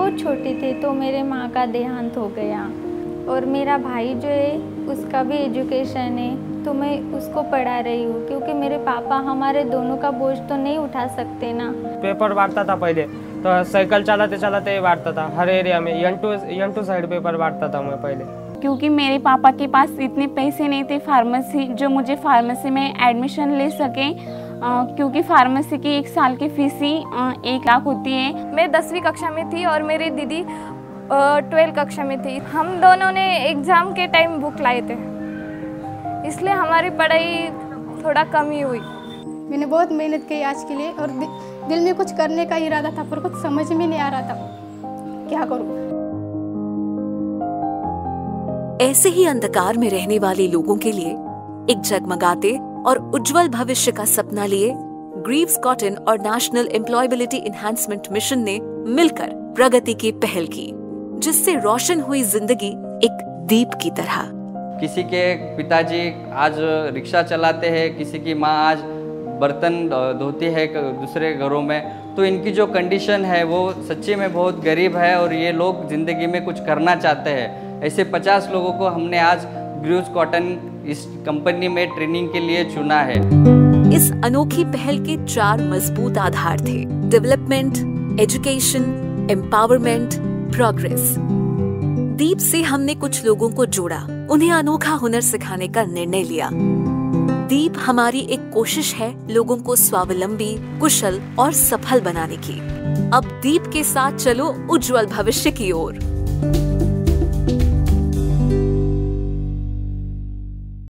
बहुत छोटी थी तो मेरे माँ का देहांत हो गया, और मेरा भाई जो है उसका भी एजुकेशन है तो मैं उसको पढ़ा रही हूँ, क्योंकि मेरे पापा हमारे दोनों का बोझ तो नहीं उठा सकते ना। पेपर बांटता था पहले, तो साइकिल चलाते चलाते बांटता था हर एरिया में। एन टू साइड पेपर बांटता था मैं पहले, क्योंकि मेरे पापा के पास इतने पैसे नहीं थे फार्मेसी जो मुझे फार्मेसी में एडमिशन ले सके, क्योंकि फार्मेसी की 1 साल की फीस ही 1 लाख होती है। मैं 10वीं कक्षा में थी और मेरी दीदी 12 कक्षा में थी। हम दोनों ने एग्ज़ाम के टाइम बुक लाए थे, इसलिए हमारी पढ़ाई थोड़ा कम ही हुई। मैंने बहुत मेहनत की आज के लिए, और दिल में कुछ करने का इरादा था, पर कुछ समझ में नहीं आ रहा था क्या करूं। ऐसे ही अंधकार में रहने वाले लोगों के लिए एक जगमगाते और उज्जवल भविष्य का सपना लिए ग्रीव्स कॉटन और नेशनल एम्प्लॉयबिलिटी एनहांसमेंट मिशन ने मिलकर प्रगति की पहल की, जिससे रोशन हुई जिंदगी एक दीप की तरह। किसी के पिताजी आज रिक्शा चलाते हैं, किसी की माँ आज बर्तन धोती है दूसरे घरों में, तो इनकी जो कंडीशन है वो सच्ची में बहुत गरीब है और ये लोग ज़िंदगी में कुछ करना चाहते हैं। ऐसे 50 लोगों को हमने आज ग्रीव्स कॉटन इस कंपनी में ट्रेनिंग के लिए चुना है। इस अनोखी पहल के 4 मजबूत आधार थे: डेवलपमेंट, एजुकेशन, एम्पावरमेंट, प्रोग्रेस। दीप से हमने कुछ लोगों को जोड़ा, उन्हें अनोखा हुनर सिखाने का निर्णय लिया। दीप हमारी एक कोशिश है लोगों को स्वावलंबी, कुशल और सफल बनाने की। अब दीप के साथ चलो उज्जवल भविष्य की ओर।